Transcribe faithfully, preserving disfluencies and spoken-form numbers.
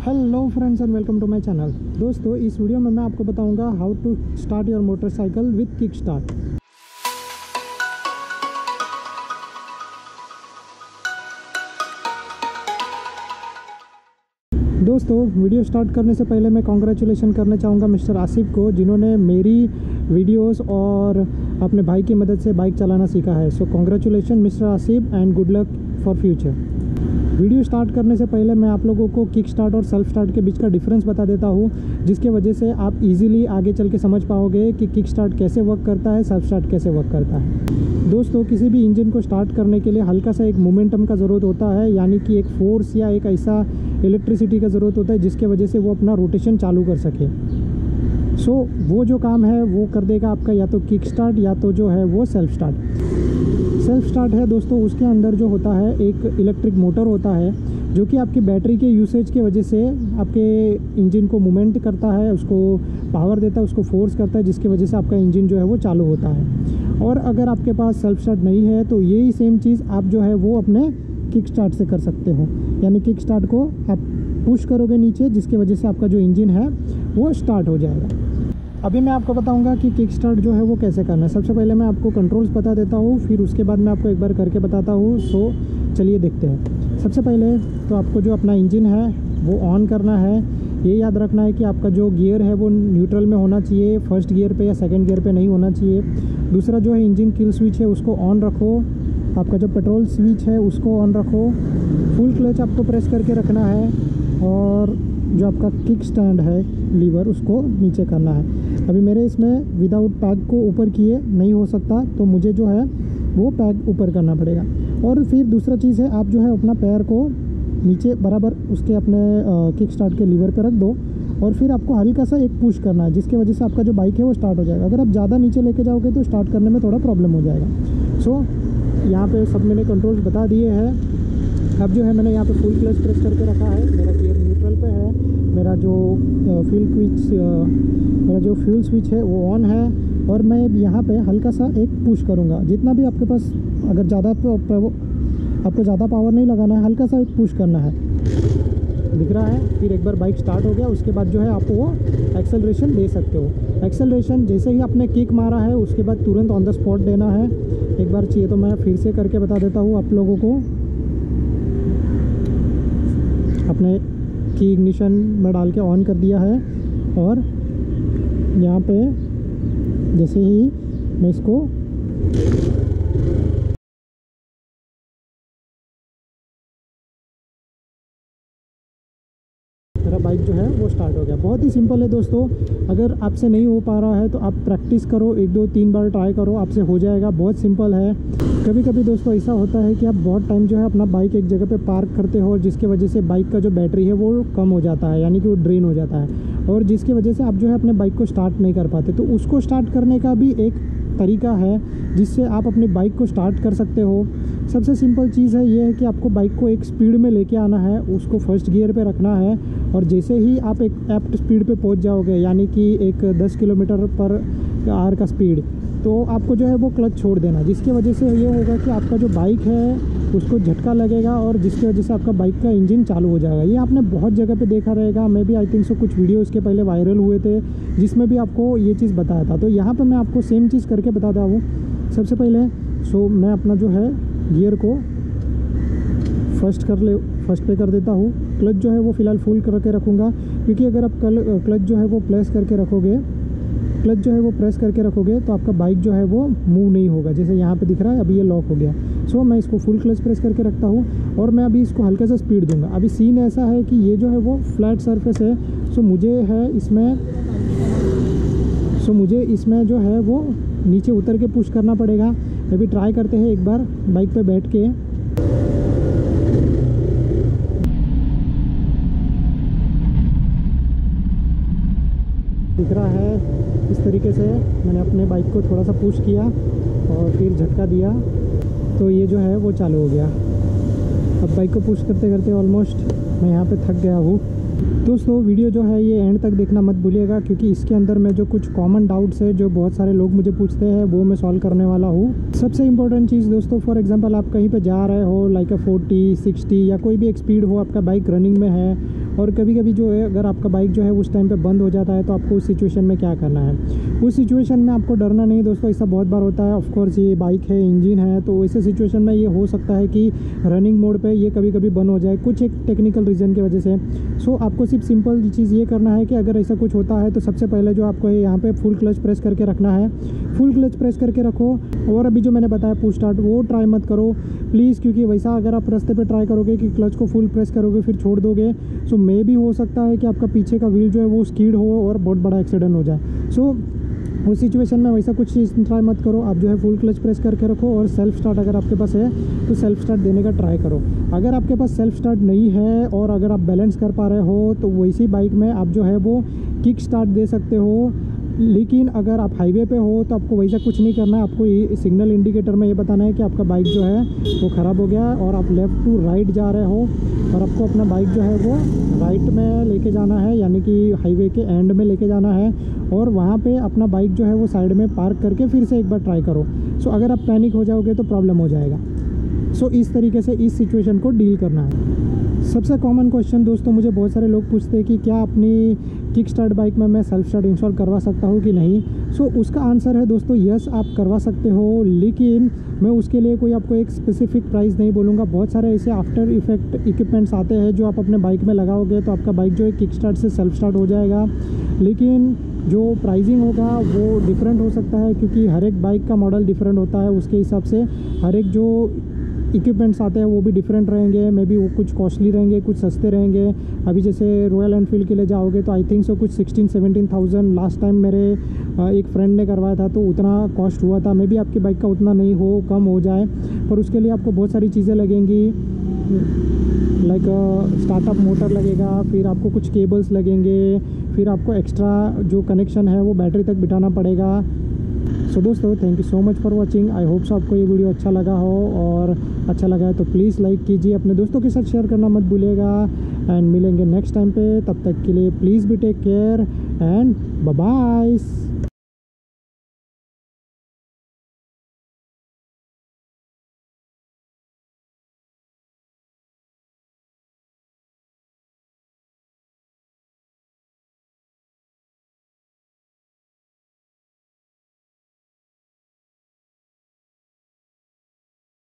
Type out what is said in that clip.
Hello friends and welcome to my channel. दोस्तों, इस video में मैं आपको बताऊंगा how to start your motorcycle with kick start. दोस्तों, वीडियो स्टार्ट करने से पहले मैं कॉन्ग्रेचुलेशन करना चाहूँगा मिस्टर आसिफ को, जिन्होंने मेरी वीडियोस और अपने भाई की मदद से बाइक चलाना सीखा है। So congratulation mister Asif and good luck for future. Video start करने से पहले मैं आप लोगों को किक स्टार्ट और सेल्फ स्टार्ट के बीच का डिफरेंस बता देता हूँ, जिसके वजह से आप इजीली आगे चल के समझ पाओगे कि किक स्टार्ट कैसे वर्क करता है, सेल्फ स्टार्ट कैसे वर्क करता है। दोस्तों, किसी भी इंजन को स्टार्ट करने के लिए हल्का सा एक मोमेंटम का ज़रूरत होता है, यानी कि एक फोर्स या एक ऐसा इलेक्ट्रिसिटी का ज़रूरत होता है जिसके वजह से वो अपना रोटेशन चालू कर सके। सो so, वो जो काम है वो कर देगा आपका या तो किक स्टार्ट या तो जो है वो सेल्फ स्टार्ट। सेल्फ स्टार्ट है दोस्तों, उसके अंदर जो होता है एक इलेक्ट्रिक मोटर होता है जो कि आपकी बैटरी के यूसेज के वजह से आपके इंजन को मूवमेंट करता है, उसको पावर देता है, उसको फोर्स करता है, जिसकी वजह से आपका इंजन जो है वो चालू होता है। और अगर आपके पास सेल्फ स्टार्ट नहीं है तो यही सेम चीज़ आप जो है वो अपने किक स्टार्ट से कर सकते हो, यानी किक स्टार्ट को आप पुश करोगे नीचे, जिसकी वजह से आपका जो इंजन है वो स्टार्ट हो जाएगा। अभी मैं आपको बताऊंगा कि किक स्टार्ट जो है वो कैसे करना है। सबसे पहले मैं आपको कंट्रोल्स बता देता हूँ, फिर उसके बाद मैं आपको एक बार करके बताता हूँ। सो चलिए देखते हैं। सबसे पहले तो आपको जो अपना इंजन है वो ऑन करना है। ये याद रखना है कि आपका जो गियर है वो न्यूट्रल में होना चाहिए, फर्स्ट गियर पे या सेकंड गियर पे नहीं होना चाहिए। दूसरा जो है इंजन किल स्विच है उसको ऑन रखो। आपका जो पेट्रोल स्विच है उसको ऑन रखो। फुल क्लच आपको प्रेस करके रखना है और जो आपका किक स्टैंड है लीवर उसको नीचे करना है। अभी मेरे इसमें विदाउट पैग को ऊपर किए नहीं हो सकता, तो मुझे जो है वो पैग ऊपर करना पड़ेगा। और फिर दूसरा चीज़ है, आप जो है अपना पैर को नीचे बराबर उसके अपने किक स्टार्ट के लीवर पे रख दो और फिर आपको हल्का सा एक पुश करना है, जिसकी वजह से आपका जो बाइक है वो स्टार्ट हो जाएगा। अगर आप ज़्यादा नीचे लेके जाओगे तो स्टार्ट करने में थोड़ा प्रॉब्लम हो जाएगा। सो यहाँ पे सब मैंने कंट्रोल्स बता दिए हैं। अब जो है मैंने यहाँ पे फुल क्लच प्रेस करके रखा है, मेरा गियर न्यूट्रल पे है, मेरा जो फ्यूल स्विच मेरा जो फ्यूल स्विच है वो ऑन है और मैं यहाँ पे हल्का सा एक पुश करूँगा। जितना भी आपके पास, अगर ज़्यादा आपको ज़्यादा पावर नहीं लगाना है, हल्का सा एक पुश करना है, दिख रहा है। फिर एक बार बाइक स्टार्ट हो गया, उसके बाद जो है आप वो एक्सेलरेशन दे सकते हो। एक्सेलरेशन जैसे ही आपने किक मारा है उसके बाद तुरंत ऑन द स्पॉट देना है। एक बार चाहिए तो मैं फिर से करके बता देता हूँ आप लोगों को। अपने की इग्निशन में डाल के ऑन कर दिया है और यहाँ पे जैसे ही मैं इसको मेरा बाइक जो है वो स्टार्ट हो गया। बहुत ही सिंपल है दोस्तों। अगर आपसे नहीं हो पा रहा है तो आप प्रैक्टिस करो, एक दो तीन बार ट्राई करो, आपसे हो जाएगा। बहुत सिंपल है। कभी कभी दोस्तों ऐसा होता है कि आप बहुत टाइम जो है अपना बाइक एक जगह पे पार्क करते हो, जिसकी वजह से बाइक का जो बैटरी है वो कम हो जाता है, यानी कि वो ड्रेन हो जाता है, और जिसकी वजह से आप जो है अपने बाइक को स्टार्ट नहीं कर पाते। तो उसको स्टार्ट करने का भी एक तरीका है जिससे आप अपनी बाइक को स्टार्ट कर सकते हो। सबसे सिंपल चीज़ है ये है कि आपको बाइक को एक स्पीड में लेके आना है, उसको फर्स्ट गियर पे रखना है और जैसे ही आप एक एप्ट स्पीड पे पहुंच जाओगे, यानी कि एक दस किलोमीटर पर आवर का स्पीड, तो आपको जो है वो क्लच छोड़ देना, जिसकी वजह से ये होगा कि आपका जो बाइक है उसको झटका लगेगा और जिसकी वजह से आपका बाइक का इंजन चालू हो जाएगा। ये आपने बहुत जगह पे देखा रहेगा। मैं भी आई थिंक सो कुछ वीडियो इसके पहले वायरल हुए थे जिसमें भी आपको ये चीज़ बताया था। तो यहाँ पे मैं आपको सेम चीज़ करके बताता हूँ। सबसे पहले सो मैं अपना जो है गियर को फर्स्ट कर ले फर्स्ट पे कर देता हूँ। क्लच जो है वो फ़िलहाल फुल करके रखूँगा, क्योंकि अगर आप कल क्लच जो है वो प्रेस करके रखोगे क्लच जो है वो प्रेस करके रखोगे तो आपका बाइक जो है वो मूव नहीं होगा। जैसे यहाँ पे दिख रहा है अभी ये लॉक हो गया। सो मैं इसको फुल क्लच प्रेस करके रखता हूँ और मैं अभी इसको हल्का सा स्पीड दूंगा। अभी सीन ऐसा है कि ये जो है वो फ्लैट सरफेस है, सो मुझे है इसमें सो मुझे इसमें जो है वो नीचे उतर के पुश करना पड़ेगा। अभी ट्राई करते हैं एक बार बाइक पे बैठ के। दिख रहा है इस तरीके से मैंने अपने बाइक को थोड़ा सा पुश किया और फिर झटका दिया तो ये जो है वो चालू हो गया। अब बाइक को पुश करते करते ऑलमोस्ट मैं यहाँ पे थक गया हूँ। दोस्तों, वीडियो जो है ये एंड तक देखना मत भूलिएगा, क्योंकि इसके अंदर में जो कुछ कॉमन डाउट्स है जो बहुत सारे लोग मुझे पूछते हैं वो मैं सॉल्व करने वाला हूँ। सबसे इम्पोर्टेंट चीज़ दोस्तों, फॉर एग्जांपल आप कहीं पे जा रहे हो लाइक अ फोर्टी सिक्सटी या कोई भी एक स्पीड हो, आपका बाइक रनिंग में है और कभी कभी जो है अगर आपका बाइक जो है उस टाइम पे बंद हो जाता है तो आपको उस सिचुएशन में क्या करना है। उस सिचुएशन में आपको डरना नहीं दोस्तों, ऐसा बहुत बार होता है। ऑफ कोर्स ये बाइक है, इंजन है, तो ऐसे सिचुएशन में ये हो सकता है कि रनिंग मोड पे ये कभी कभी बंद हो जाए कुछ एक टेक्निकल रीज़न की वजह से। सो आपको सिर्फ सिंपल चीज़ ये करना है कि अगर ऐसा कुछ होता है तो सबसे पहले जो आपको है यहाँ पे फुल क्लच प्रेस करके रखना है। फुल क्लच प्रेस करके रखो। और अभी जो मैंने बताया पुश स्टार्ट वो ट्राई मत करो प्लीज़, क्योंकि वैसा अगर आप रास्ते पे ट्राई करोगे कि क्लच को फुल प्रेस करोगे फिर छोड़ दोगे, सो मे भी हो सकता है कि आपका पीछे का व्हील जो है वो स्कीड हो और बहुत बड़ा एक्सीडेंट हो जाए। सो उस सिचुएशन में वैसा कुछ चीज़ ट्राई मत करो। आप जो है फुल क्लच प्रेस करके रखो और सेल्फ स्टार्ट अगर आपके पास है तो सेल्फ स्टार्ट देने का ट्राई करो। अगर आपके पास सेल्फ स्टार्ट नहीं है और अगर आप बैलेंस कर पा रहे हो तो वैसी बाइक में आप जो है वो किक स्टार्ट दे सकते हो। लेकिन अगर आप हाईवे पे हो तो आपको वैसा कुछ नहीं करना है। आपको ये सिग्नल इंडिकेटर में ये बताना है कि आपका बाइक जो है वो ख़राब हो गया है और आप लेफ़्ट टू राइट जा रहे हो और आपको अपना बाइक जो है वो राइट में लेके जाना है, यानी कि हाईवे के एंड में लेके जाना है और वहाँ पे अपना बाइक जो है वो साइड में पार्क करके फिर से एक बार ट्राई करो। सो अगर आप पैनिक हो जाओगे तो प्रॉब्लम हो जाएगा। सो इस तरीके से इस सिचुएशन को डील करना है। सबसे कॉमन क्वेश्चन दोस्तों मुझे बहुत सारे लोग पूछते हैं कि क्या अपनी किक स्टार्ट बाइक में मैं सेल्फ स्टार्ट इंस्टॉल करवा सकता हूँ कि नहीं। सो so, उसका आंसर है दोस्तों यस, आप करवा सकते हो, लेकिन मैं उसके लिए कोई आपको एक स्पेसिफिक प्राइस नहीं बोलूँगा। बहुत सारे ऐसे आफ्टर इफेक्ट इक्विपमेंट्स आते हैं जो आप अपने बाइक में लगाओगे तो आपका बाइक जो है किक स्टार्ट से सेल्फ स्टार्ट हो जाएगा, लेकिन जो प्राइसिंग होगा वो डिफरेंट हो सकता है क्योंकि हर एक बाइक का मॉडल डिफरेंट होता है। उसके हिसाब से हर एक जो इक्विपमेंट्स आते हैं वो भी डिफरेंट रहेंगे। मे बी वो कुछ कॉस्टली रहेंगे, कुछ सस्ते रहेंगे। अभी जैसे रॉयल एनफील्ड के लिए जाओगे तो आई थिंक सो कुछ sixteen seventeen thousand last time मेरे एक फ्रेंड ने करवाया था तो उतना कॉस्ट हुआ था। मे बी आपकी बाइक का उतना नहीं हो, कम हो जाए, पर उसके लिए आपको बहुत सारी चीज़ें लगेंगी। लाइक स्टार्टअप मोटर लगेगा, फिर आपको कुछ केबल्स लगेंगे, फिर आपको एक्स्ट्रा जो कनेक्शन है वो बैटरी तक बिठाना पड़ेगा। सो so, दोस्तों thank you so much for watching. I hopes आपको ये वीडियो अच्छा लगा हो, और अच्छा लगा है तो प्लीज़ लाइक कीजिए, अपने दोस्तों के साथ शेयर करना मत भूलिएगा। एंड मिलेंगे नेक्स्ट टाइम पे, तब तक के लिए please be take care and bye bye.